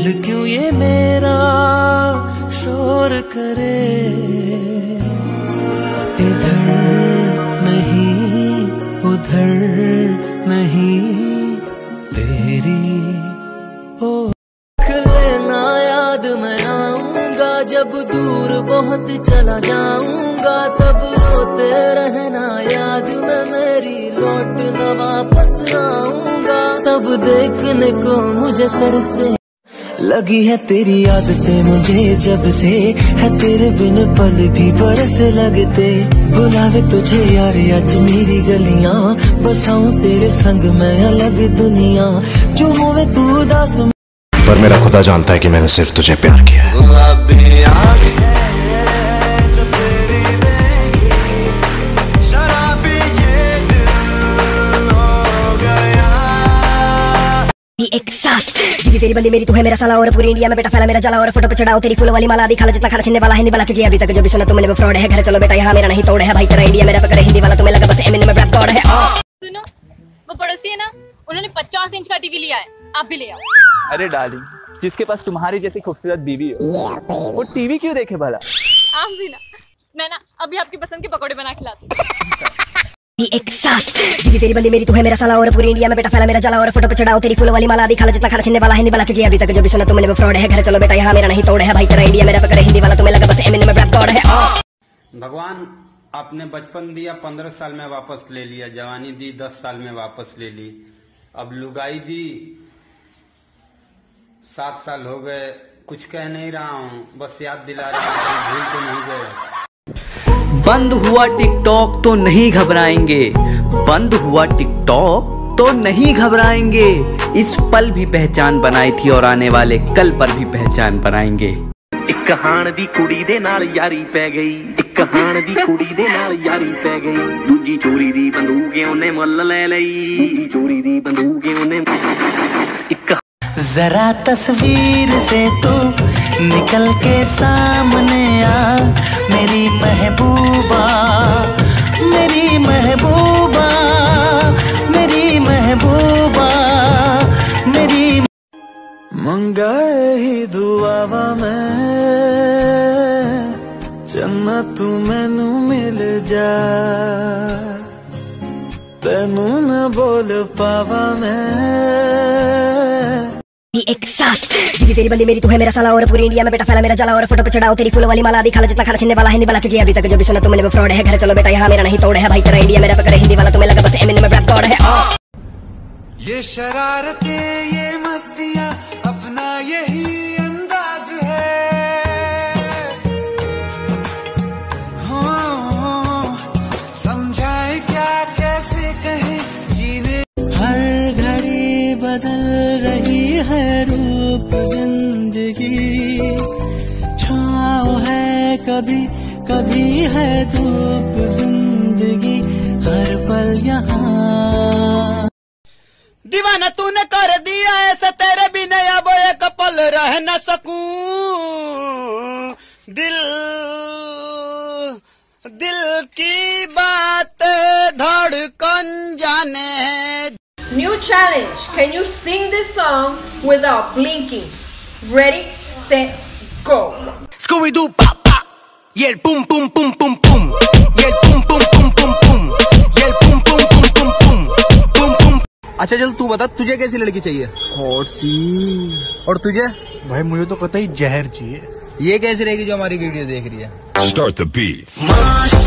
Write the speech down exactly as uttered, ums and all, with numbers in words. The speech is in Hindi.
दिल क्यों ये मेरा शोर करे, इधर नहीं उधर नहीं तेरी ओ लेना याद मैं आऊंगा, जब दूर बहुत चला जाऊंगा तब रोते रहना याद में मेरी, लौटना वापस आऊंगा तब देखने को मुझे तरसे। लगी है तेरी आदतें मुझे जब से, है तेरे बिन पल भी बरस लगते। बुलावे तुझे यार आज मेरी गलियां, बसाऊं तेरे संग मैं अलग दुनिया। जो होवे तू उदास पर मेरा खुदा जानता है कि मैंने सिर्फ तुझे प्यार किया है। एक सांस दीदी तेरी बंदी मेरी तू है मेरा साला, और पूरी इंडिया में बेटा फैला मेरा जला। और फोटो पे चढ़ाओ तेरी फूल वाली माला, दिखा लो जितना खाना छीनने वाला है निवाला, क्योंकि अभी तक जो भी सुना तुमने वो फ्रॉड है। घर चलो बेटा यहाँ मेरा नहीं तोड़ है, भाई तेरा इंडिया मेरा पकड़ हिंदी वाला, तुम्हें लगा बस एमिनेम में रैप गॉड है। सुनो वो पड़ोसी है ना, उन्होंने पचास इंच का टीवी लिया है, आप भी ले आओ। अरे डार्लिंग, जिसके पास तुम्हारी जैसी खूबसूरत बीवी हो वो टीवी क्यों देखे भला? आप भी ना, मैं ना अभी आपकी पसंद के पकौड़े बना खिलाती हूँ। एक सांस दीदी तेरी बंदी मेरी तू है मेरा साला, और पूरी इंडिया में बेटा फैला मेरा जला। और फोटो पे चढ़ाओ तेरी फूल वाली माला, दिखा लो जितना खाना छीनने वाला है निवाला, क्योंकि अभी तक जो भी सुना तुमने वो फ्रॉड है। घर चलो बेटा यहाँ मेरा नहीं तोड़ है, भाई तेरा इंडिया मेरा पकड़ हिंदी वाला, तुम्हें लगा बस एमिनेम में रैप गॉड है। भगवान आपने बचपन दिया पंद्रह साल में वापस ले लिया, जवानी दी दस साल में वापस ले ली, अब लुगाई दी सात साल हो गए। कुछ कह नहीं रहा हूँ, बस याद दिला रहा हूँ, भूल तो नहीं गए। बंद हुआ टिकटॉक तो नहीं घबराएंगे, बंद हुआ टिकटॉक तो नहीं घबराएंगे। इस पल भी पहचान बनाई थी और आने वाले कल पर भी पहचान बनाएंगे। एक कहान दी कुड़ी दे नाल यारी पै गई, एक कहान दी कुड़ी दे नाल यारी पै गई। दूजी चोरी दी बंदूक उन्हें मुल ले लई, दूजी चोरी दी बंदूक उन्हें। जरा तस्वीर से तू निकल के सामने आ, मेरी महबूबा मेरी महबूबा मेरी महबूबा मेरी। मंगाए ही दुआवा मैं चन्ना तू मैनू मिल जा, तेनू न बोल पावा मैं। एक सांस दीदी तेरी बंदी मेरी तू है मेरा साला, और पूरी इंडिया में बेटा फैला मेरा जला। और फोटो पे चढ़ाओ तेरी फूल वाली माला, दिखा लो जितना खाना छीनने वाला है निवाला, क्योंकि अभी तक जो भी सुना तुमने वो फ्रॉड है। घर चलो बेटा यहाँ मेरा नहीं तोड़ है, भाई तेरा इंडिया मेरा पकड़ हिंदी वाला, तुम्हें लगा बस एमिनेम में रैप गॉड है। ये शरारतें ये मस्तियाँ अपना यही अंदाज है, हाँ समझाए क्या कैसे कहें जीने। हर घड़ी बदल रही है रूप जिंदगी, छाँव है कभी कभी है धूप जिंदगी, हर पल यहाँ। दीवाना तूने कर दिया ऐसा, तेरे बिना अब एक पल रह न सकूं। दिल दिल की बात धड़कन जाने है। New challenge. Can you sing this song without blinking? Ready, set, go. Scooby-Doo pa pa, y el pum pum pum pum pum, y el pum pum pum pum pum, y el pum pum pum pum pum, pum pum. अच्छा चल तू बता, तुझे कैसी लड़की चाहिए? हॉट सी। और तुझे? भाई मुझे तो कतई जहर चाहिए। ये कैसी रहेगी जो हमारी वीडियो देख रही है? Start the beat.